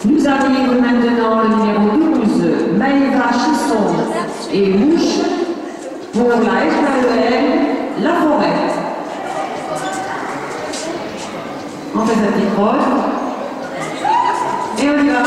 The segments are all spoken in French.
Nous arrive maintenant le numéro 12, Maëva Chisson et Mouche pour la FAEL La Forêt. On fait sa petite rôle et on y va.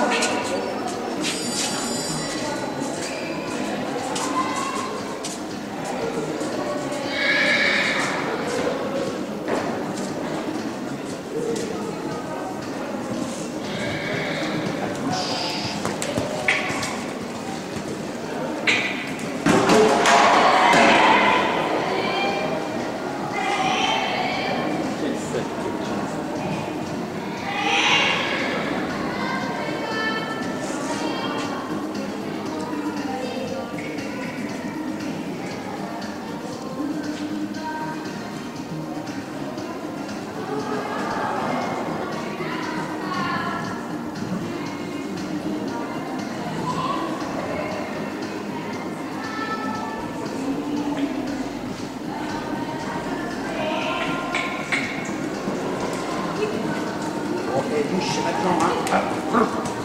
Bouche maintenant, hein.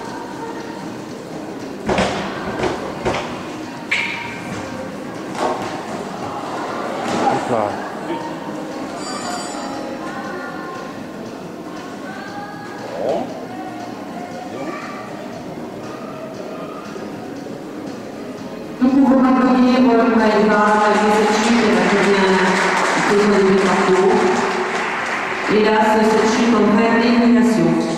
Nous pouvons applaudir Maëva et cette chute, elle a fait bien le parcours. Hélas, cette chute en vraie élimination.